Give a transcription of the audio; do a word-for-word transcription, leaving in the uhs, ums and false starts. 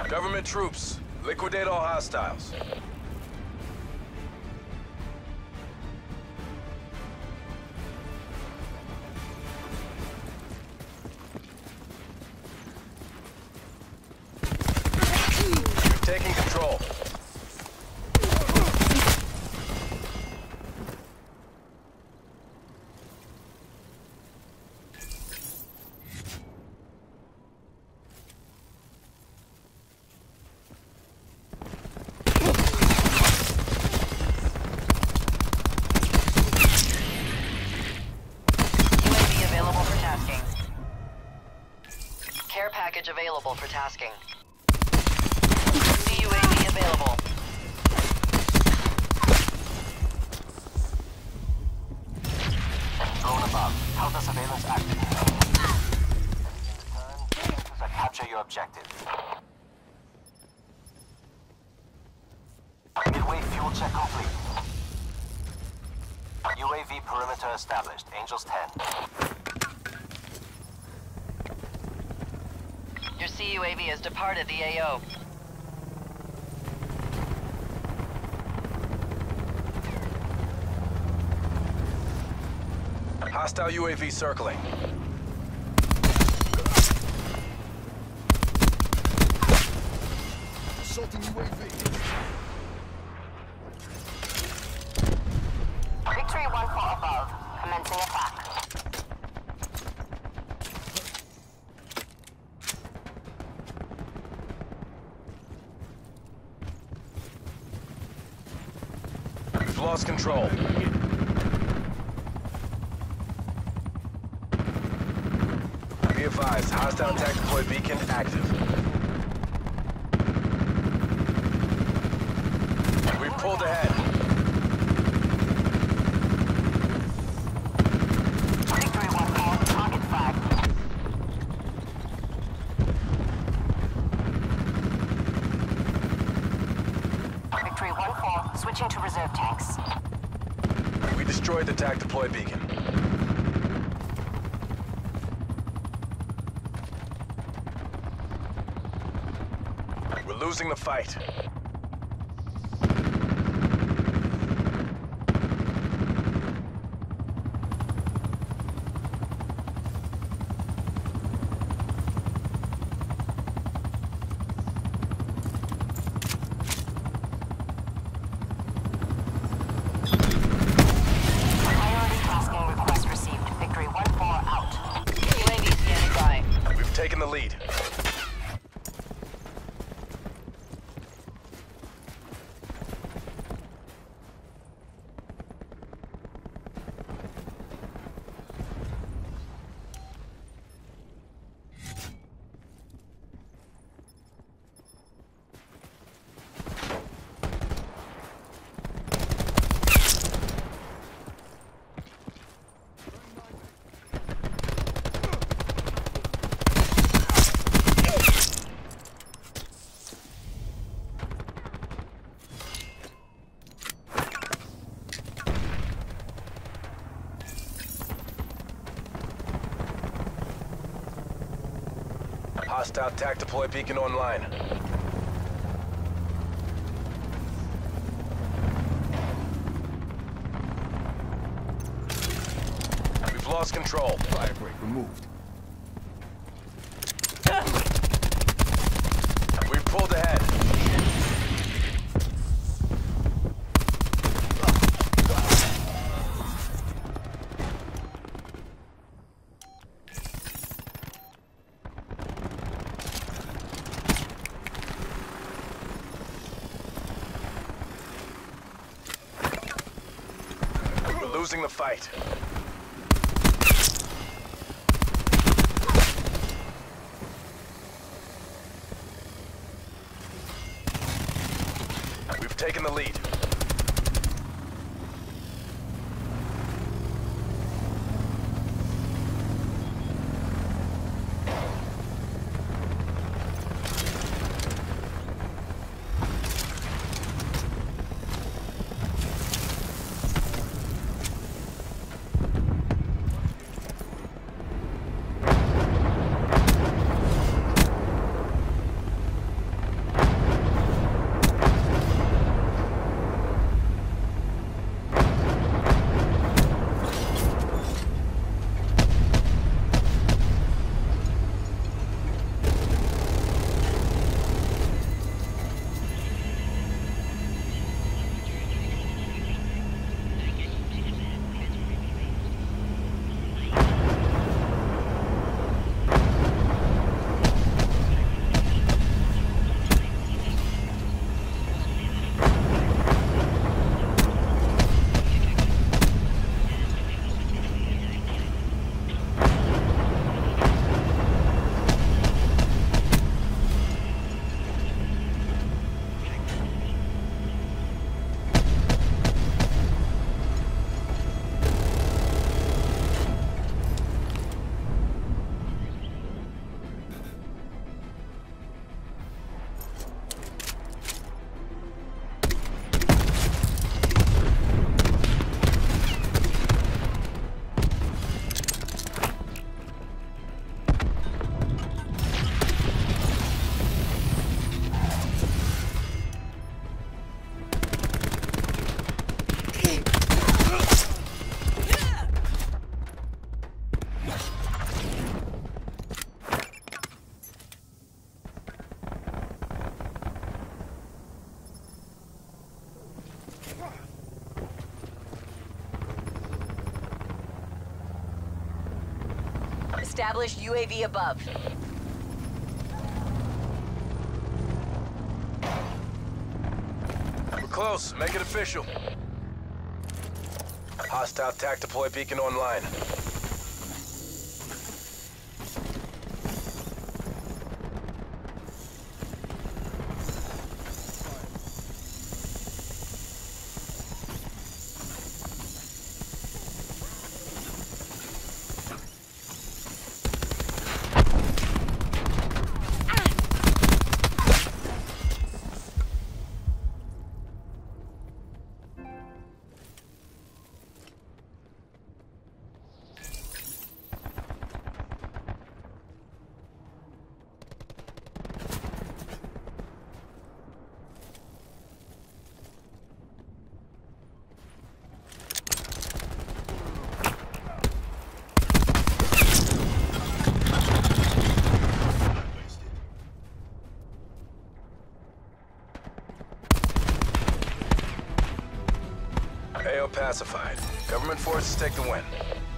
Government troops, liquidate all hostiles. We've taken control. Care package available for tasking. C U A V available. Drone above. Counter surveillance active. In return, capture your objective. Midway fuel check complete. U A V perimeter established. Angels ten. Your C U A V has departed the A O. Hostile U A V circling. Assaulting U A V. Victory one four above. Commencing attack. We've lost control. Be advised, hostile attack deploy beacon active. We've pulled ahead. Victory one four. Target flagged. Victory one four. Switching to reserve tanks. We destroyed the attack deploy beacon. We're losing the fight. Priority tasking request received. Victory one four out. U A V standing by. We've taken the lead. Hostile attack deploy beacon online. We've lost control. Fire break removed. We've pulled ahead. We're losing the fight. We've taken the lead. established. U A V above. We're close. Make it official. Hostile T A C deploy beacon online. A O pacified. Government forces take the win.